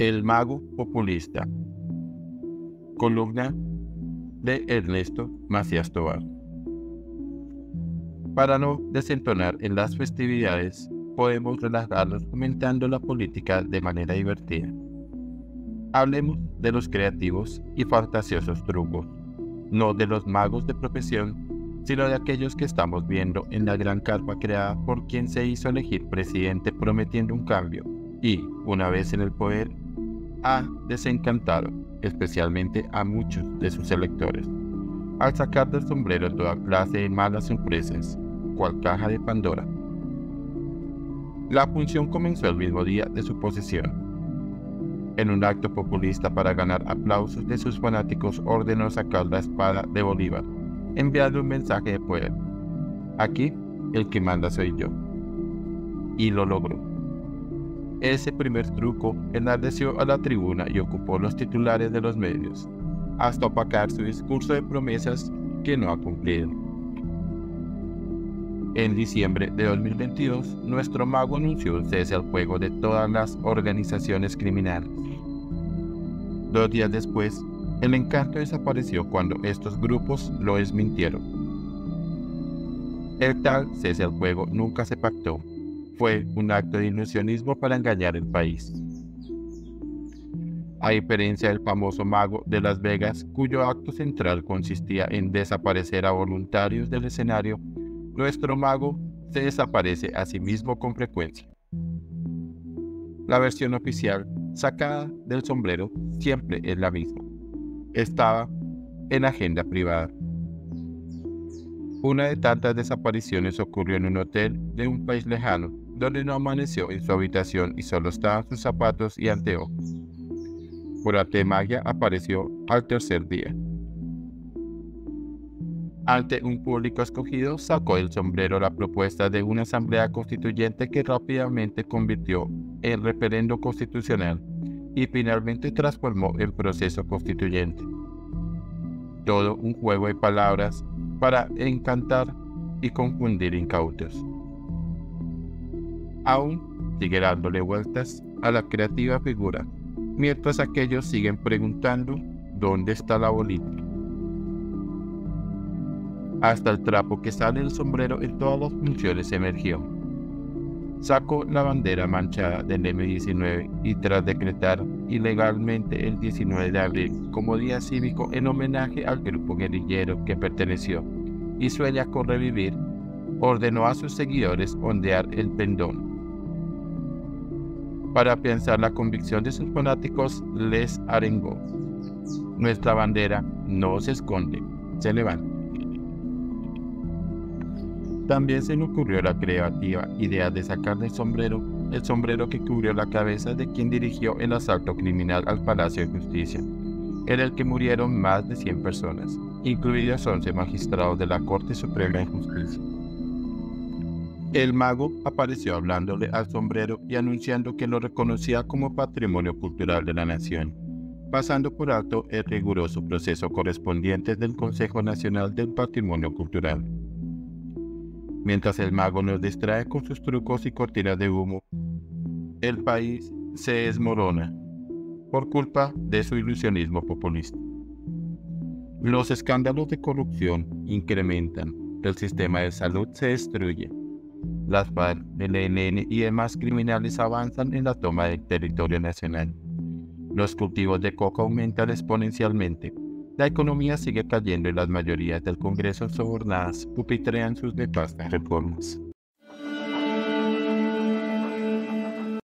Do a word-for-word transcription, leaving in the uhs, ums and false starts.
El mago populista. Columna de Ernesto Macías Tovar. Para no desentonar en las festividades, podemos relajarnos comentando la política de manera divertida. Hablemos de los creativos y fantasiosos trucos, no de los magos de profesión, sino de aquellos que estamos viendo en la gran carpa creada por quien se hizo elegir presidente prometiendo un cambio y, una vez en el poder, ha desencantado especialmente a muchos de sus electores, al sacar del sombrero toda clase de malas sorpresas, cual caja de Pandora. La función comenzó el mismo día de su posesión. En un acto populista para ganar aplausos de sus fanáticos, ordenó sacar la espada de Bolívar, enviarle un mensaje de poder. Aquí, el que manda soy yo. Y lo logró. Ese primer truco enardeció a la tribuna y ocupó los titulares de los medios, hasta opacar su discurso de promesas que no ha cumplido. En diciembre de dos mil veintidós, nuestro mago anunció un cese al fuego de todas las organizaciones criminales. Dos días después, el encanto desapareció cuando estos grupos lo desmintieron. El tal cese al fuego nunca se pactó. Fue un acto de ilusionismo para engañar el país. A diferencia del famoso mago de Las Vegas, cuyo acto central consistía en desaparecer a voluntarios del escenario, nuestro mago se desaparece a sí mismo con frecuencia. La versión oficial, sacada del sombrero, siempre es la misma. Estaba en agenda privada. Una de tantas desapariciones ocurrió en un hotel de un país lejano, donde no amaneció en su habitación y solo estaban sus zapatos y anteojos. Por arte de magia apareció al tercer día. Ante un público escogido, sacó del sombrero la propuesta de una asamblea constituyente que rápidamente convirtió en referendo constitucional y finalmente transformó en proceso constituyente. Todo un juego de palabras para encantar y confundir incautos. Aún sigue dándole vueltas a la creativa figura, mientras aquellos siguen preguntando ¿dónde está la bolita? Hasta el trapo que sale del sombrero en todas las funciones emergió. Sacó la bandera manchada del eme diecinueve y tras decretar ilegalmente el diecinueve de abril como día cívico en homenaje al grupo guerrillero que perteneció y sueña con revivir, ordenó a sus seguidores ondear el pendón. Para afianzar la convicción de sus fanáticos, les arengó: nuestra bandera no se esconde, se levanta. También se le ocurrió la creativa idea de sacar del sombrero el sombrero que cubrió la cabeza de quien dirigió el asalto criminal al Palacio de Justicia, en el que murieron más de cien personas, incluidos once magistrados de la Corte Suprema de Justicia. El mago apareció hablándole al sombrero y anunciando que lo reconocía como patrimonio cultural de la nación, pasando por alto el riguroso proceso correspondiente del Consejo Nacional del Patrimonio Cultural. Mientras el mago nos distrae con sus trucos y cortinas de humo, el país se desmorona por culpa de su ilusionismo populista. Los escándalos de corrupción incrementan, el sistema de salud se destruye, las FARC, el E L N y demás criminales avanzan en la toma del territorio nacional. Los cultivos de coca aumentan exponencialmente. La economía sigue cayendo y las mayorías del Congreso sobornadas pupitrean sus nefastas reformas.